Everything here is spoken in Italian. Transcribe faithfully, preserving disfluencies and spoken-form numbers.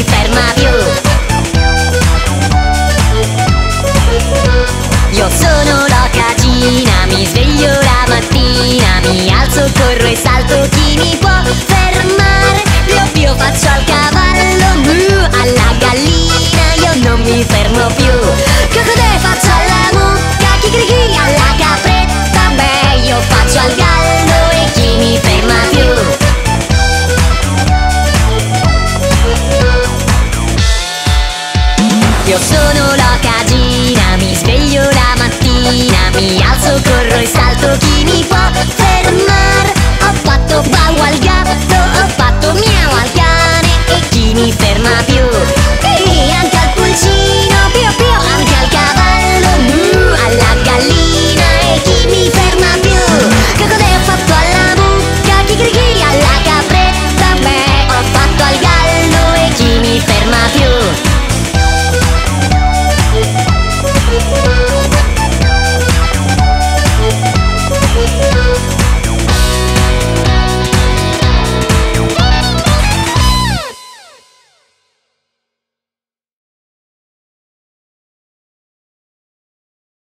ferma più. Io sono l'ocagina, mi sveglio la mattina, mi alzo, corro e salto, chi mi può fermare? Pio pio faccio al cavallo, mu, alla gallina, io non mi fermo più. Cocodè faccio alla mucca, chicchirichì alla capretta, beh io faccio al gallo e chi mi ferma più? Io sono l'ocagina, mi sveglio la mattina, mi alzo, corro e salto,